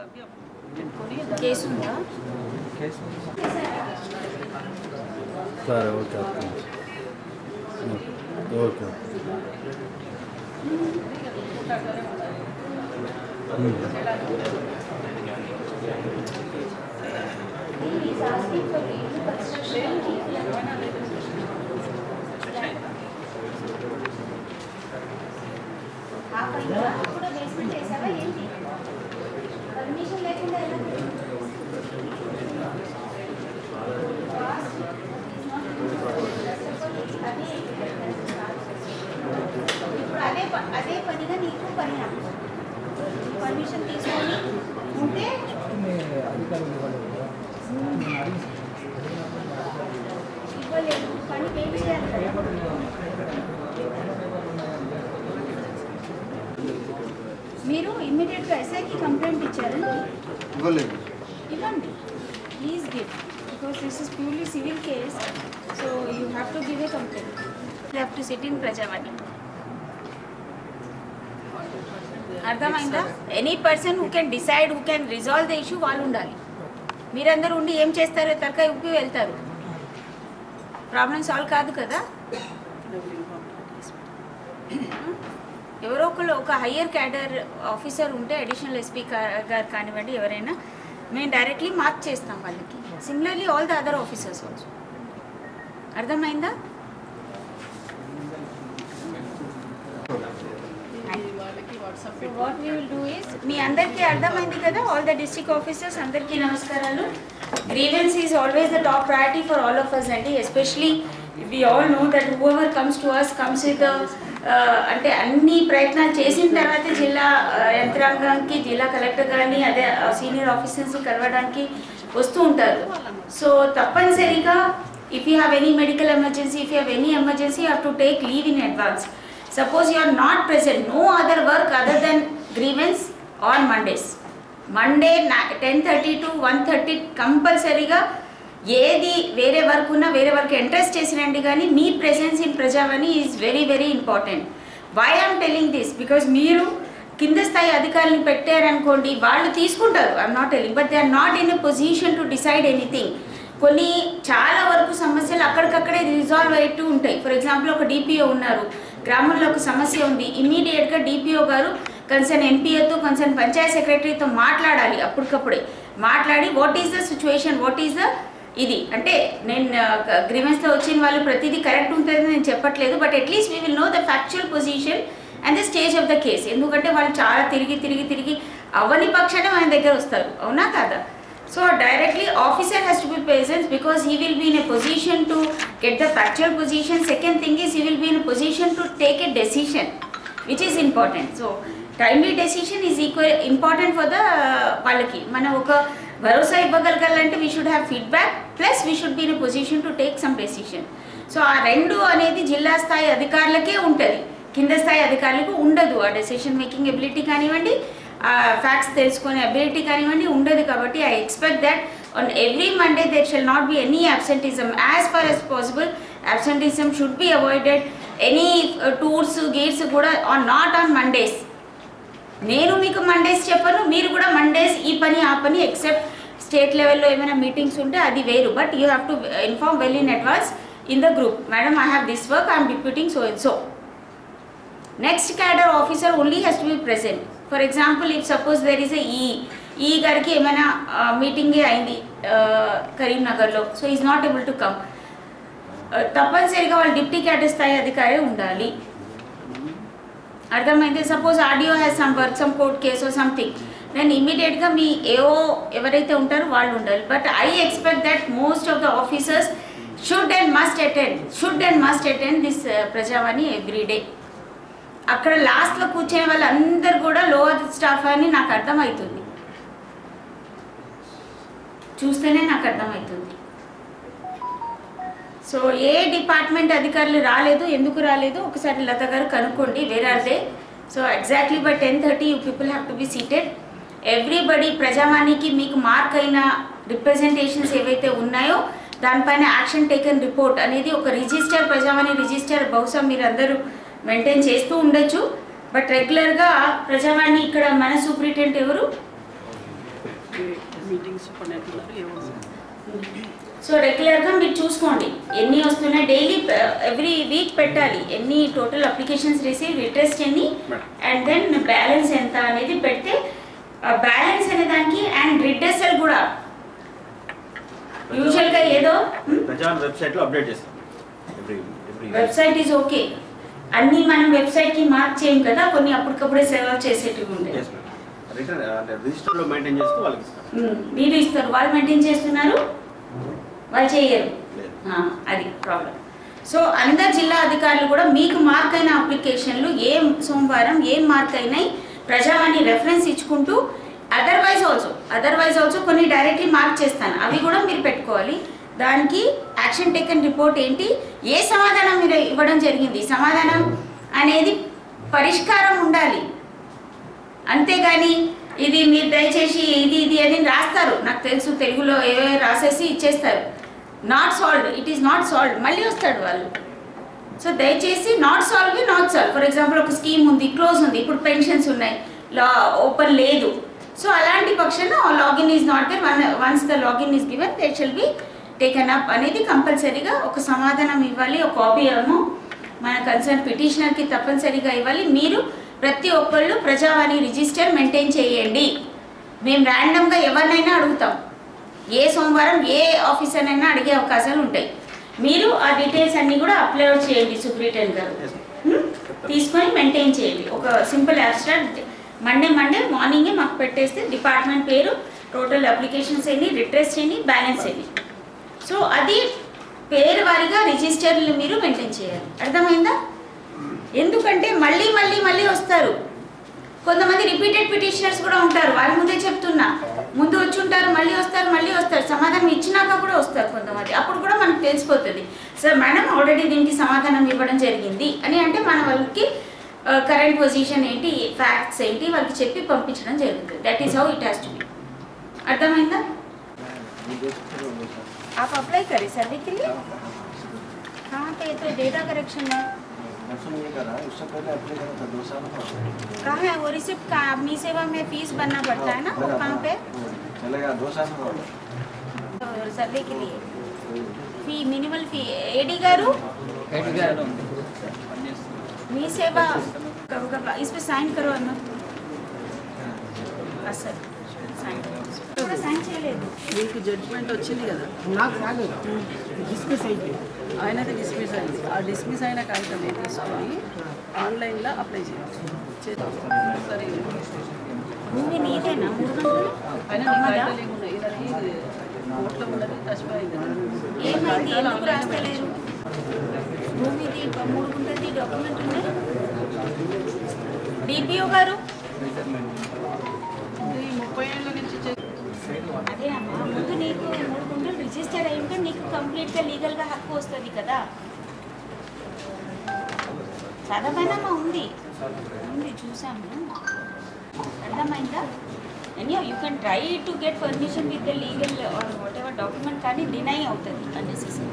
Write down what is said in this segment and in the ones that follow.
Case ఉందా? సరే okay okay permission లేకుండా ఇప్పుడు అదే పనిగా నీకు పని పర్మిషన్ తీసుకొని ఉంటే ఇవ్వలేదు పని ఏం చేయాలి కదా. మీరు ఇమ్మీడియట్గా ఎస్ఐకి కంప్లైంట్ ఇచ్చారండి? ఇవ్వండి, please give, because this is purely civil case, so you have to give a complaint. You have to sit in Prajavani. అర్థమైందా? Any person who can decide, who can resolve the issue వాళ్ళు ఉండాలి. మీరందరూ ఉండి ఏం చేస్తారో తరకాయ ఉప్పి వెళ్తారు, ప్రాబ్లం సాల్వ్ కాదు కదా. ఎవరో ఒకళ్ళు ఒక హయ్యర్ క్యాడర్ ఆఫీసర్ ఉంటే అడిషనల్ ఎస్పీ గారు కానివ్వండి ఎవరైనా, మేము డైరెక్ట్లీ మార్క్ చేస్తాం వాళ్ళకి. Similarly all the other officers also. అర్థమైందా? What we will do is, మీ అందరికీ అర్థమైంది కదా, ఆల్ ద డిస్ట్రిక్ట్ ఆఫీసర్స్ అందరికీ నమస్కారాలు. Grievance is always the top priority for all of us అండి. Especially we all know that whoever comes to us comes with a అంటే అన్ని ప్రయత్నాలు చేసిన తర్వాత జిల్లా యంత్రాంగానికి, జిల్లా కలెక్టర్ గారిని, అదే సీనియర్ ఆఫీసర్స్ని కలవడానికి వస్తూ ఉంటారు. సో తప్పనిసరిగా if you have any medical emergency, if you have any emergency, you have to take leave in advance. Suppose you are not present, no other work other than grievance on Mondays. Monday 10:30 to 1:30 కంపల్సరీగా ఏది వేరే work ఉన్నా వేరే work interest చేసినండి, కానీ మీ presence in Prajavani is very very important. Why I'm telling this, because మీరు కింద స్థాయి అధికారులను పెట్టారనుకోండి, వాళ్ళు తీసుకుంటారు, I'm not telling, but they are not in a position to decide anything. కొన్ని చాలా వరకు సమస్యలు అక్కడికక్కడే రిజాల్వ్ అవుతూ ఉంటాయి. ఫర్ ఎగ్జాంపుల్ ఒక డిపిఓ ఉన్నారు, గ్రామంలో ఒక సమస్య ఉంది, ఇమీడియట్గా డిపిఓ గారు కన్సర్న్ ఎంపీఓతో, కన్సర్న్ పంచాయత్ సెక్రటరీతో మాట్లాడాలి. అప్పటికప్పుడే మాట్లాడి what is the situation, what is the ఇది. అంటే నేను గ్రీవెన్స్లో వచ్చిన వాళ్ళు ప్రతిదీ కరెక్ట్ ఉంటుందని నేను చెప్పట్లేదు, but at least we will know the factual position and the stage of the case. ఎందుకంటే వాళ్ళు చాలా తిరిగి అవని పక్షాన మన దగ్గర వస్తారు, అవునా కాదా? So directly officer has to be present because he will be in a position to get the factual position. Second thing is he will be in a position to take a decision which is important. So timely decision is equal important for the వాళ్ళకి. మనం ఒక భరోసా ఇవ్వగలగాలంటే we should have feedback plus we should be in a position to take some decision. So ఆ రెండు అనేది జిల్లా స్థాయి అధికారులకే ఉంటుంది, కింద స్థాయి అధికారులకు ఉండదు. ఆ డెసిషన్ మేకింగ్ ఎబిలిటీ కానివ్వండి, ఆ ఫ్యాక్ట్స్ తెలుసుకునే అబిలిటీ కానివ్వండి ఉండదు. కాబట్టి I expect that on every Monday there shall not be any absenteeism. As far as possible absenteeism should be avoided. Any tours gates కూడా నాట్ ఆన్ మండేస్. నేను మీకు Mondays చెప్పను, మీరు కూడా మండేస్ ఈ పని ఆ పని, ఎక్సెప్ట్ స్టేట్ లెవెల్లో ఏమైనా మీటింగ్స్ ఉంటే అది వేరు. But you have to inform well in advance in the group, madam I have this work, I'm deputing so and so. Next cadre officer only has to be present. For example if suppose there is a ఈ గారికి ఏమైనా మీటింగే అయింది కరీంనగర్లో, so is not able to come, తప్పనిసరిగా వాళ్ళు deputy cadre స్థాయి అధికారే ఉండాలి. అర్థమైంది? Suppose RDO has some work, some court case or something, then ఇమీడియట్గా మీ ఏఓ ఎవరైతే ఉంటారో వాళ్ళు ఉండాలి. But I expect that most of the officers should and must attend this Prajavani every day. అక్కడ లాస్ట్లో కూర్చునే వాళ్ళందరూ కూడా లోవర్ స్టాఫ్ అని నాకు అర్థమవుతుంది, చూస్తేనే నాకు అర్థమవుతుంది. సో ఏ డిపార్ట్మెంట్ అధికారులు రాలేదు, ఎందుకు రాలేదు ఒకసారి లత గారు కనుక్కోండి, where are they. So exactly by 10:30 you people have to be seated. Everybody ప్రజావాణికి మీకు మార్క్ అయిన రిప్రజెంటేషన్స్ ఏవైతే ఉన్నాయో దానిపైన యాక్షన్ టేకన్ రిపోర్ట్ అనేది ఒక రిజిస్టర్, ప్రజావాణి రిజిస్టర్ బహుశా మీరు అందరూ మెయింటైన్ చేస్తూ ఉండొచ్చు. బట్ రెగ్యులర్గా ప్రజావాణి ఇక్కడ మన సూపరింటెండెంట్ ఎవరు, మీటింగ్స్ కొన్ని అంటున్నారు ఏమో. సో రెగ్యులర్గా మీరు చూసుకోండి ఎన్ని వస్తున్నాయి, డైలీ ఎవ్రీ వీక్ పెట్టాలి ఎన్ని టోటల్ అప్లికేషన్స్ రిసీవ్, ఇంట్రెస్ట్ ఎన్ని, అండ్ దెన్ బ్యాలెన్స్ ఎంత అనేది పెడితే బ్యాలెన్స్ అనే దానికి అండ్ రిడ్రెసల్ కూడా యూజువల్గా ఏదో వెబ్సైట్లో అప్డేట్ చేస్తాం. వెబ్సైట్ ఈజ్ ఓకే, అన్నీ మనం వెబ్సైట్కి మార్క్ చేయం కదా, కొన్ని అప్పటికప్పుడే సేవ్ చేసేటివి ఉంటాయి. రిజిస్టర్లో మెయింటైన్ చేస్తూ వాళ్ళకి ఇస్తాం. మీరు ఇస్తారు, వాళ్ళు మెయింటైన్ చేస్తున్నారు, వాళ్ళు చేయరు, అది ప్రాబ్లం. సో అందరు జిల్లా అధికారులు కూడా మీకు మార్క్ అయిన అప్లికేషన్లు ఏ సోమవారం ఏం మార్క్ అయినాయి ప్రజావాణి రెఫరెన్స్ ఇచ్చుకుంటూ అదర్వైజ్ ఆల్సో కొన్ని డైరెక్ట్లీ మార్క్ చేస్తాను, అవి కూడా మీరు పెట్టుకోవాలి. దానికి యాక్షన్ టేకన్ రిపోర్ట్ ఏంటి, ఏ సమాధానం మీరు ఇవ్వడం జరిగింది, సమాధానం అనేది పరిష్కారం ఉండాలి. అంతేగాని ఇది మీరు దయచేసి ఇది అని రాస్తారు, నాకు తెలుసు తెలుగులో ఏవో రాసేసి ఇచ్చేస్తారు, not solved, it is not solved, మళ్ళీ వస్తాడు వాళ్ళు. సో దయచేసి నాట్ సాల్వ్. ఫర్ ఎగ్జాంపుల్ ఒక స్కీమ్ ఉంది, క్లోజ్ ఉంది, ఇప్పుడు పెన్షన్స్ ఉన్నాయి, ఓపెన్ లేదు, సో అలాంటి పక్షాన login is not there, once the login is given there shall be taken up అనేది కంపల్సరీగా ఒక సమాధానం ఇవ్వాలి. ఒక కాపీ ఏమో మన కన్సర్న్ పిటిషనర్కి తప్పనిసరిగా ఇవ్వాలి. మీరు ప్రతి ఒక్కళ్ళు ప్రజావాణి రిజిస్టర్ మెయింటైన్ చేయండి. మేము ర్యాండమ్గా ఎవరినైనా అడుగుతాం, ఏ సోమవారం ఏ ఆఫీసర్నైనా అడిగే అవకాశాలు ఉంటాయి. మీరు ఆ డీటెయిల్స్ అన్నీ కూడా అప్లోడ్ చేయండి, సూపరింటెండెంట్ గారు తీసుకొని మెయింటైన్ చేయండి. ఒక సింపుల్ అబ్స్ట్రాక్ట్ మండే మార్నింగే మాకు పెట్టేస్తే డిపార్ట్మెంట్ పేరు, టోటల్ అప్లికేషన్స్ ఎన్ని, రిట్రెస్ట్ ఎన్ని, బ్యాలెన్స్ ఎన్ని, సో అది పేరు వారిగా రిజిస్టర్లు మీరు మెయింటైన్ చేయాలి. అర్థమైందా? ఎందుకంటే మళ్ళీ వస్తారు, కొంతమంది రిపీటెడ్ పిటిషనర్స్ కూడా ఉంటారు, వాళ్ళ ముందే చెప్తున్నా, ముందు వచ్చి ఉంటారు, మళ్ళీ వస్తారు, సమాధానం ఇచ్చినాక కూడా వస్తారు కొంతమంది, అప్పుడు కూడా మనకు తెలిసిపోతుంది, సార్ మేడం ఆల్రెడీ దీనికి సమాధానం ఇవ్వడం జరిగింది అని, అంటే మన వాళ్ళకి కరెంట్ పొజిషన్ ఏంటి, ఫ్యాక్ట్స్ ఏంటి వాళ్ళకి చెప్పి పంపించడం జరుగుతుంది. That is how it has to be. అర్థమైందా? आप अप्लाई करें सर्वे के लिए? कहाँ पे? तो डेटा करेक्शन है, उससे पहले अप्लाई करा था 2 साल का। कहाँ है वो रिसिप्ट? का अपनी सेवा में फीस भरना पड़ता है ना, वो कहाँ पे चलेगा? 2 साल का सर्वे के लिए फी, मिनिमल फी. एडी गारू మీ సేవ इस पे साइन करो अन्न सर, సైన్ చేయలేదు. మీకు జడ్జ్మెంట్ వచ్చింది కదా, నాకు రాలేదు, డిస్మిస్ అయింది. ఆయనది డిస్మిస్ అయింది. ఆ డిస్మిస్ అయిన కాగితం తీసుకొని ఆన్లైన్లో అప్లై చేయాలి. సరే భూమి నీదేనా 3 గంటలు? ఆయన కాగితాలు ఏమున్నాయి, ఇది కోర్టులో ఉన్నది తచ్చిపోయింది. ఏమైంది, ఎందుకు రాస్తలేరు? భూమిది 3 గుంటలది డాక్యుమెంట్ ఉన్నాయి. డిపిఓ గారు 30 ఏళ్ళ నుంచి అదే అమ్మా, ముందు నీకు 3 గుంటలు రిజిస్టర్ అయి ఉంటే నీకు కంప్లీట్గా లీగల్గా హక్కు వస్తుంది కదా. చదవనమ్మా ఉంది చూసాము, అర్థమైందా? Any you can try to get permission with the legal or whatever document, కానీ డినై అవుతుంది అన్నెసెసరీ.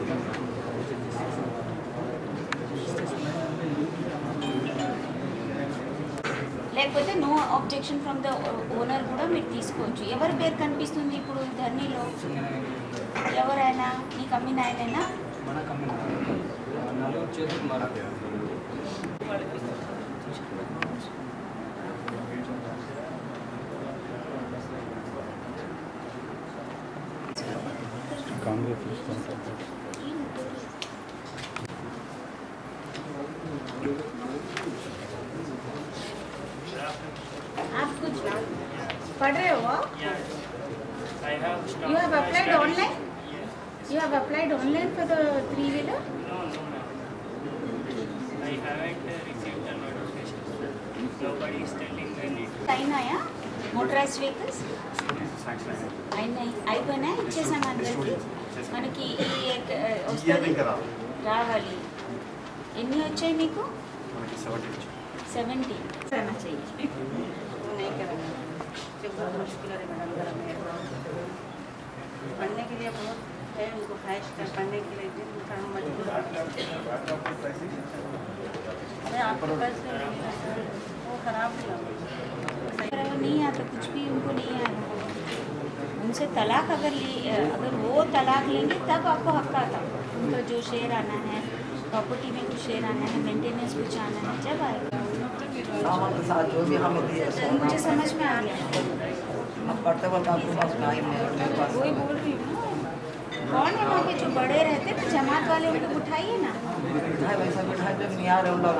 లేకపోతే no objection from the owner కూడా మీరు తీసుకోవచ్చు. ఎవరి పేరు కనిపిస్తుంది ఇప్పుడు ధర్నీలో? ఎవరైనా నీకు అమ్మిన ఆయనైనా? आप कुछ पढ़ रहे हो? You have applied online? You have applied online for the 3-wheeler? No, I haven't received the notification. Nobody is telling me need to. అయినాయా మోటరైజ్డ్ వెహికల్స్? అయిపోయినాయి, ఇచ్చేసాం అందరికి. మనకి వస్తుంది, రావాలి. ఎన్ని వచ్చాయి మీకు? 70. చెయ్యి. पढ़ने के लिए बहुत है, उनको ख्वाहिश कर पढ़ने के लिए दिन काम मजबूर। अरे आपके पास वो खराब नहीं नहीं आता कुछ भी, उनको नहीं आया. उनसे तलाक अगर वो तलाक लेंगे तब आपको हक आता, उनका जो शेयर आना है, प्रॉपर्टी में कुछ शेयर आना है, मेंटेनेंस कुछ आना है, जब आएगा। सामान के साथ जो भी हमें दिए मुझे समझ में आ गया, अब करते वक्त आपके पास टाइम है और मेरे पास वही बोल रही हूँ ना। कौन है वहाँ पे जो बड़े रहते ना, जमात वाले, उनको उठाइए ना। है वैसा बिठाए जब नहीं आ रहे उन लोग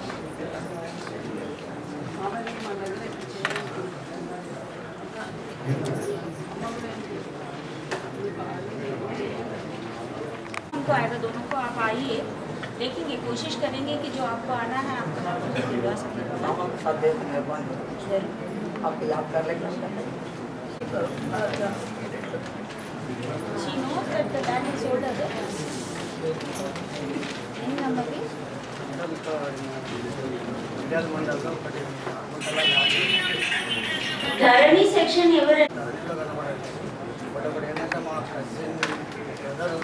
उनको आएगा, दोनों को आप आइए, देखेंगे, कोशिश करेंगे कि जो आपको आना है आपको दिलवा सकें। सामान के साथ देख मेहरबानी आपको याद कर लेंगे She knows that the land is older than us. Any number please? Dharani section ఎవరు? ఏంటంటే మా కజిన్ బ్రదర్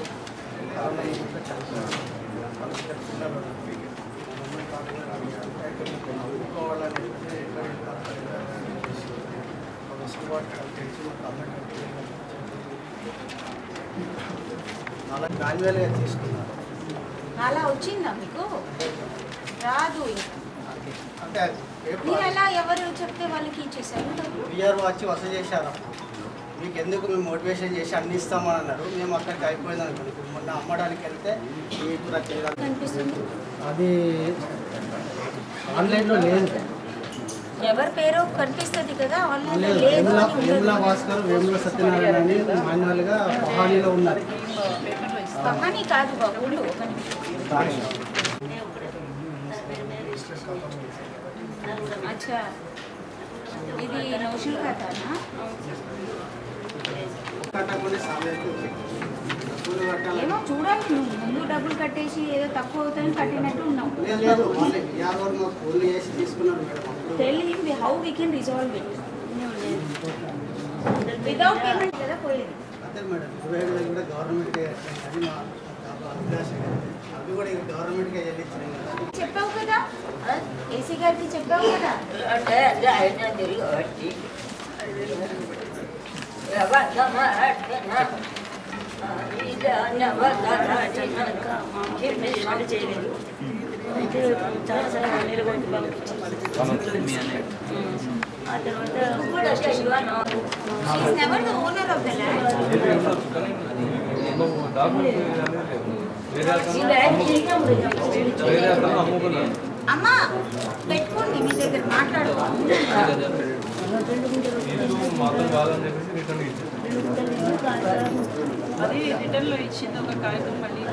అలా మాన్యువల్గా తీసుకున్నారు. అలా వచ్చిందా మీకు? రాదు అంటే మీరు ఎలా ఎవరు చెప్తే వాళ్ళకి ఇచ్చేసారు డబ్బులు? బిఆర్ వచ్చి వసూలు చేశారు. మీకు ఎందుకు మేము మోటివేషన్ చేసి అన్ని ఇస్తామని అన్నారు. మేము అక్కడికి అయిపోయింది అనుకోండి. ఇప్పుడు మొన్న అమ్మడానికి వెళ్తే కనిపిస్తుంది. అది ఆన్లైన్లో లేదు. ఎవరి పేరు కనిపిస్తుంది కదా, ఆన్లైన్లో లేదు. లేదు అని వేముల ఉండదు. భాస్కర్, వేముల సత్యనారాయణ అని మాన్యువల్గా పహానీలో ఉన్నారు. కహానీ కాదు బాబు, ఉండు ఒక నిమిషం. అచ్చా, ఇది నౌషల్ ఖాతానా? కట్టకుండా సామెత డబ్బులు కట్టాలి. ఏమో చూడాలి, నువ్వు ముందు డబ్బులు కట్టేసి ఏదో తక్కువ అవుతుందని కట్టినట్టు ఉన్నావు. లేదు మళ్ళీ బిఆర్ వాళ్ళు మాకు ఫోన్లు చేసి తీసుకున్నారు madam. Tell him how we can resolve it without payment కదా పోయేది. అదే మేడం 27 కూడా గవర్నమెంట్కే అది మా అభిలాష. అవి కూడా గవర్నమెంట్కే చెల్లించినాయి కదా. చెప్పావు కదా, ఏసీ గారికి చెప్పావు కదా. She's never the owner of the land. అమ్మా పెట్టుకోండి, మీ దగ్గర మాట్లాడుకోండి. అది రిటర్న్లో ఇచ్చింది ఒక కాగితం మళ్ళీ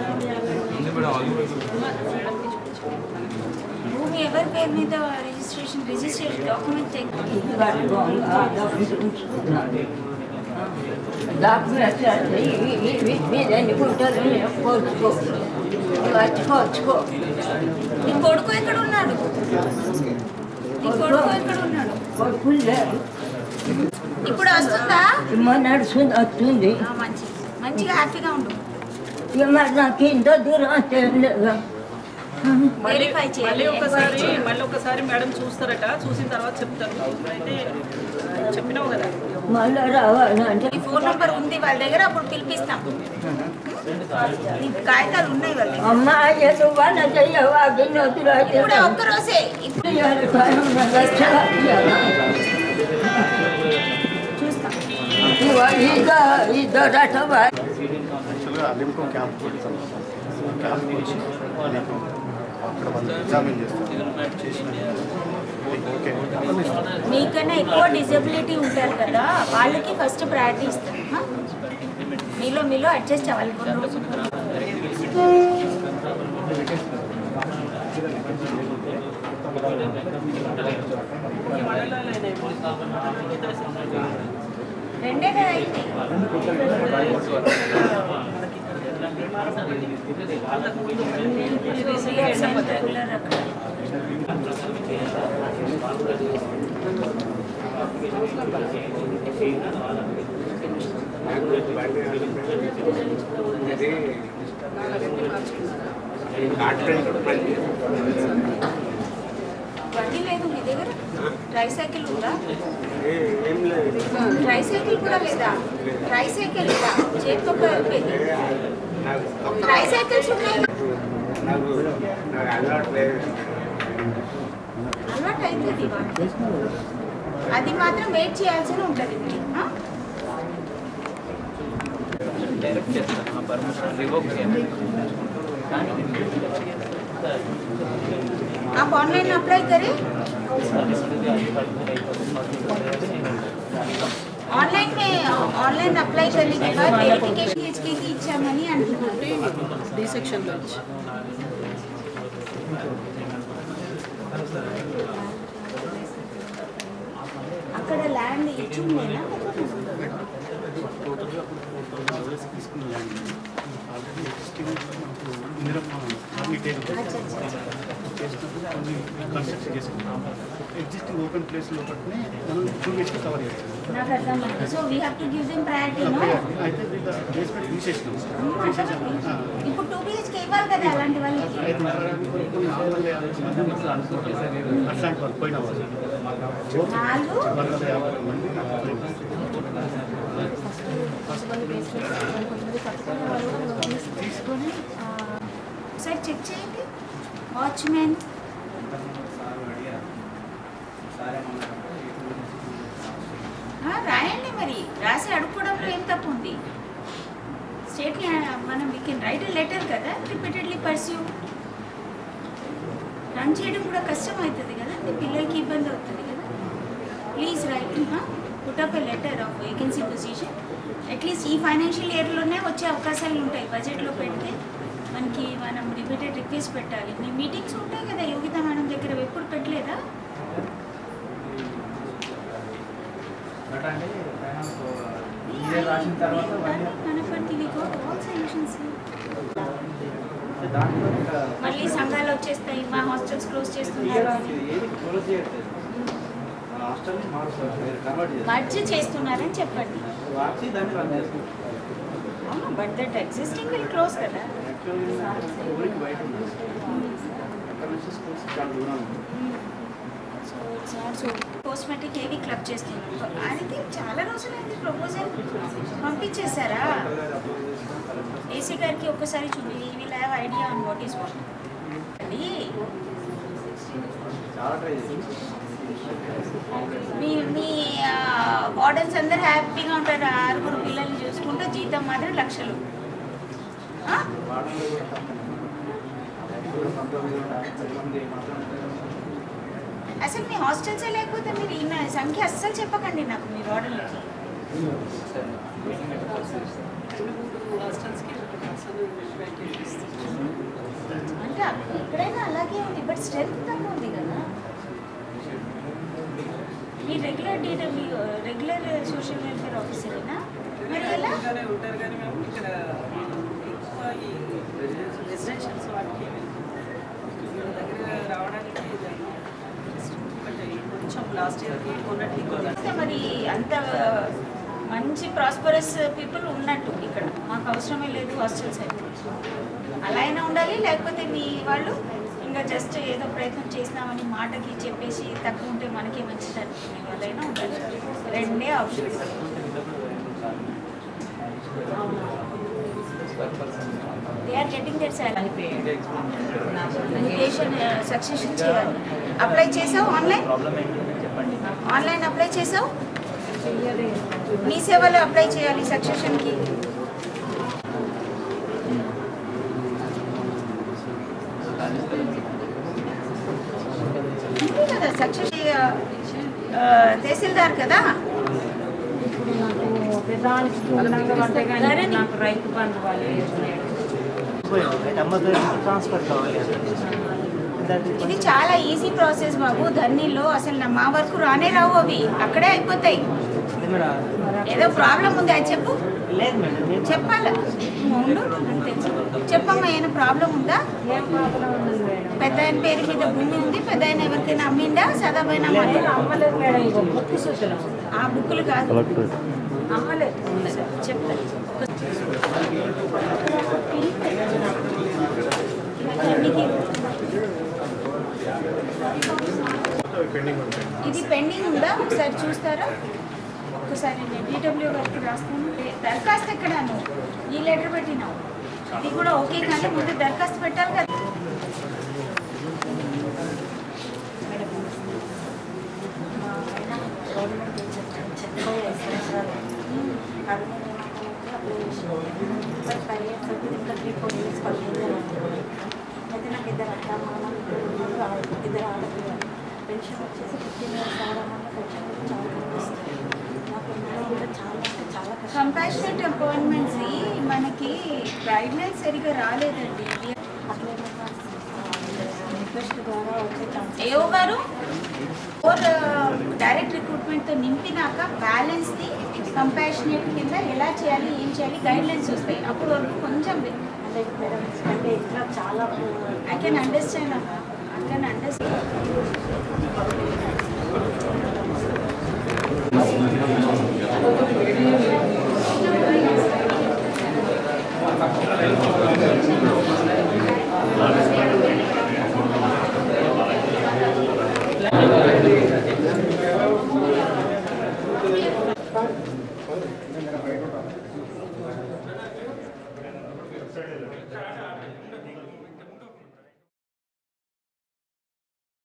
భూమి ఎవరి పేరు మీద రిజిస్ట్రేషన్ డాక్యుమెంట్ నీ కొడుకు ఎక్కడ ఉన్నాడు? నీ కొడుకు ఎక్కడ ఉన్నాడు? ఇప్పుడు వస్తుందా? వస్తుంది మంచిది, మంచిగా హ్యాపీగా ఉండు. నాకు ఇంత దూరం వెరిఫై చేయాలి. మళ్ళీ ఒకసారి మేడం చూస్తారట, చూసిన తర్వాత చెప్తారు. అయితే చెప్పినావు కదా మళ్ళీ రావాలంటే ఈ ఫోన్ నంబర్ ఉంది వాళ్ళ దగ్గర, అప్పుడు పిలిపిస్తాం. నీ కాగితాలు ఉన్నాయి వాళ్ళ దగ్గర. అమ్మాయి వాళ్ళ చెయ్యవా గిన్నెతులు ఇప్పుడే ఒక్కరోజే చూస్తాం. యాక్చువల్గా అలింకో క్యాంప్ పెడతాం. క్యాంప్కి వచ్చి మీకు అక్కడ వాళ్ళు ఎగ్జామిన్ చేస్తాం. ఓకే మీకన్నా ఎక్కువ డిజబిలిటీ ఉంటారు కదా, వాళ్ళకి ఫస్ట్ ప్రయారిటీ ఇస్తాం. మీలో అడ్జస్ట్ అవ్వాలి. రెండే కదా అయింది. రెగ్యులర్ అక్కడ బండి లేదు మీ దగ్గర? ట్రైసైకిల్ ఉందా? ట్రైసైకిల్ కూడా లేదా? ట్రైసైకిల్ లేదా? చేతితో కలిపేది ట్రైసైకిల్స్ ఉన్నాయి. అలవాటు అవుతుంది అది మాత్రం వెయిట్ చేయాల్సి ఉంటుంది. డైరెక్ట్ చేస్తాను ఆ పర్మిషన్ రివోక్ చేయాలి. आप ऑनलाइन अप्लाई करें. ऑनलाइन में ऑनलाइन अप्लाई करने के बाद वेरिफिकेशन HK की इच्छा मनी अंటున్నారు. डी సెక్షన్ లో వచ్చి అక్కడ ల్యాండ్ ఇచ్చిందేనా? ఎగ్జిస్టింగ్ ఓపెన్ ప్లేస్ లో పట్టుకుని మనం 2 BHK కవర్ చేయాలి. నాకు అర్థమైంది. So we have to give them priority. అయితే బేస్మెంట్ తీసేసినాం. ఇప్పుడు 2 BHK ఇవ్వాలి కదా అలాంటి వాళ్ళకి. అట్లాంటి వాళ్ళు పోయిన వాళ్ళు 150 మంది తీసుకొని ఒకసారి చెక్ చేయండి. వాచ్మెన్ రాయండి. మరి రాసి అడుక్కోవడంలో ఏం తప్పు ఉంది? స్టేట్ని మనం we can write a letter కదా. రిపీటెడ్లీ పర్స్యూ రన్ చేయడం కూడా కష్టం అవుతుంది కదా, పిల్లలకి ఇబ్బంది అవుతుంది కదా. Please write put up a letter of vacancy position. At least ఈ ఫైనాన్షియల్ ఇయర్లోనే వచ్చే అవకాశాలు ఉంటాయి. బడ్జెట్లో పెడితే మనకి మనం రిపీటెడ్ రిక్వెస్ట్ పెట్టాలి. మీ మీటింగ్స్ ఉంటాయి కదా యోగిత మేడం దగ్గర, ఎప్పుడు పెట్టలేదా? మళ్ళీ సంఘాలు వచ్చేస్తాయి, మా హాస్టల్స్ క్లోజ్ చేస్తున్నారు, మర్జ్ చేస్తున్నారని చెప్పండి. But that existing will close కదా. కాస్మెటిక్ ఏవి క్లబ్ చేస్తున్నారు. అది చాలా రోజులైంది. ప్రపోజల్ పంపించేశారా? ఏసీ గారికి ఒక్కసారి చూడండి. He will have idea on what is what. మీ వార్డెన్స్ అందరు హ్యాపీగా ఉంటారు. 6 పిల్లల్ని చూసుకుంటూ జీతం మాత్రం లక్షలు. అసలు మీ హాస్టల్సే లేకపోతే మీరు ఈ సంఖ్య అస్సలు చెప్పకండి నాకు మీ వార్డెన్లకి. అంటే ఎక్కడైనా అలాగే ఉంది, బట్ స్ట్రెంత్ తక్కువ ఉంది కదా. మీ రెగ్యులర్ సోషల్ వెల్ఫేర్ ఆఫీసరేనా? మరి ఎలా ఉంటారు కానీ మేము ఇక్కడ ఎక్కువ ఈ రెసిడెన్షియల్స్ వాటికి దగ్గర రావడానికి కొంచెం లాస్ట్ ఇయర్కి కొన్నట్టు. మరి అంత మంచి ప్రాస్పరస్ పీపుల్ ఉన్నట్టు ఇక్కడ మాకు అవసరమే లేదు హాస్టల్స్ అయితే. అలా అయినా ఉండాలి, లేకపోతే మీ వాళ్ళు ఇంకా జస్ట్ ఏదో ప్రయత్నం చేసినామని మాటకి చెప్పేసి తక్కువ ఉంటే మనకే మంచిది అనుకునే వాళ్ళైనా ఉండాలి. 2 options. They are getting that salary. Education succession చేయాలి. అప్లై చేసావు ఆన్లైన్ అప్లై చేసావు? మీ సేవలో అప్లై చేయాలి సక్సెషన్కి. కదా సక్సెస్ తహసీల్దార్ కదా. రైతు బంధు ట్రాన్స్ఫర్ కావాలి. ఇది చాలా ఈజీ ప్రాసెస్ బాబు. ధర్నీలో అసలు మా వరకు రానే రావు, అవి అక్కడే అయిపోతాయి. ఏదో ప్రాబ్లం ఉంది అది చెప్పు. చెప్పాలా? చెప్పమ్మా, ఏమైనా ప్రాబ్లం ఉందా? పెద్ద ఆయన పేరు మీద భూమి ఉంది, పెద్ద ఆయన ఎవరికైనా అమ్మిండా? సదాపోయినా ఆ బుక్కులు కాదు, చెప్తా. పెండింగ్ ఇది పెండింగ్ ఉందా ఒకసారి చూస్తారా? ఒకసారి నేను DW గారికి రాస్తాను. దరఖాస్తు ఎక్కడ నువ్వు ఈ లెటర్ పెట్టినావు, ఇది కూడా ఓకే కానీ ముందు దరఖాస్తు పెట్టాలి కదా. అయితే నాకు ఇద్దరు అత్త మామ ఇద్దరు ఆడపిల్లలు. పెన్షన్ వచ్చేసి 15 years రావడం వల్ల పెన్షన్ కూడా చాలా కనిపిస్తుంది. నాకు ఇంట్లో కూడా చాలా అంటే చాలా కష్టం. కంపాషనేట్ అపాయింట్మెంట్స్ మనకి గైడ్లైన్స్ సరిగా రాలేదండి. అట్లేమన్నా రిక్వెస్ట్ ద్వారా వచ్చే ఛాన్స్ ఏఓ గారు డైరెక్ట్ రిక్రూట్మెంట్తో నింపినాక బ్యాలెన్స్ని కంపాషనేట్ కింద ఎలా చేయాలి ఏం చేయాలి గైడ్లైన్స్ వస్తాయి. అప్పుడు వరకు కొంచెం అంటే మేడం అంటే ఇట్లా చాలా I can understand. I can understand.